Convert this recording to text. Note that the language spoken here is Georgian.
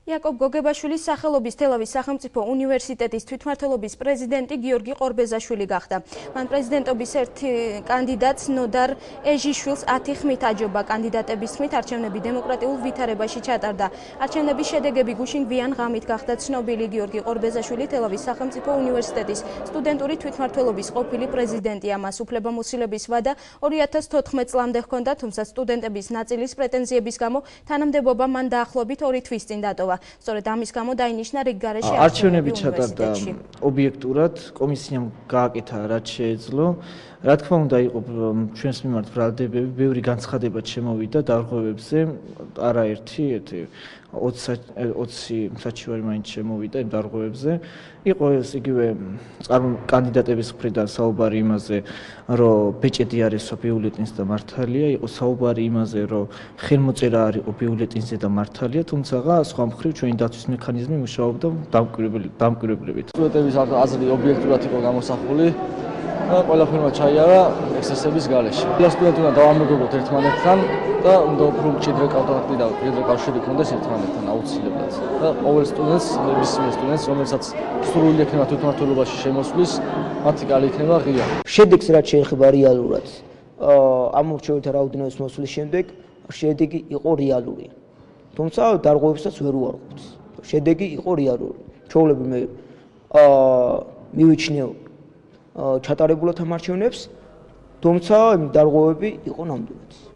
იაკობ გოგებაშვილის სახელობის თელავის სახელმწიფო უნივერსიტეტის თვითმმართველობის პრეზიდენტი გიორგი ყორბეზაშვილი გახდა. მან პრეზიდენტობის ერთი კანდიდატს ნოდარ ეჟიშვილს 10 ხმით აჯობა. კანდიდატების თქმით არჩევნები დემოკრატიულ ვითარებაში ჩატარდა. არჩევნების შედეგები გუშინგვიან ღამით გახდა ცნობილი. გიორგი ყორბეზაშვილი თელავის სახელმწიფო უნივერსიტეტის სტუდენტური თვითმმართველობის ყოფილი პრეზიდენტია. მას უფლებამოსილების ვადა 2014 წლამდე ჰქონდა, თუმცა სტუდენტების ნაწილის პრეტენზიების გამო თანამდებობა მან დაახლოებით 2 თვის წინ დატოვა. სწორედ ამის გამო დაინიშნა რიგ გარეშე არჩევნები ჩატარდა ობიექტურად, კომისიამ გააკეთა რაც შეეძლო. Რა თქმა უნდა, იყო ჩვენს მიმართ ბრალდებები, ბევრი განცხადება შემოვიდა დარღვევებზე, არაერთი 20 საჩივარი მაინც შემოვიდა იმ დარღვევებზე. იყო ეს იგივე კანდიდატების მხრიდან საუბარი იმაზე, რომ ბეჭედი არ ესვა ბიულეტენს და მართალია, იყო საუბარი იმაზე, რომ ხელმოწერა არ იყო ბიულეტენზე და მართალია, თუმცა სხვა მხრივ ჩვენი დაცვის მექანიზმი მუშაობდა დამკვირვებლებით. სტუდენტების აზრი ობიექტურად იყო გამოსახული. ყველაფერმა ჩაიარა ექსცესების გარეშე. სტუდენტები უნდა დავამეგობროთ ერთმანეთთან და უნდა უფრო მჭიდრო კონტაქტი და მჭიდრო კავშირი ქონდეს ერთმანეთთან აუცილებლად. და ყოველ სტუდენტს, ნებისმიერ სტუდენტს, რომელსაც სურვილი ექნება თვითმმართველობაში შემოსვლის, მათი კალი იქნება ღია. შედეგს რაც შეეხება რეალურად, ამ მორჩეულთა რაოდენობის მოსვლის შემდეგ შედეგი იყო რეალური. თუმცა დარღვევებსაც ვერ უარყოფთ. შედეგი იყო რეალური. ჩვეულებრივ მე მივიჩნევ ჩატარებულად ამ არჩევნებს, თუმცა დარღვევები იყო ნამდვილად.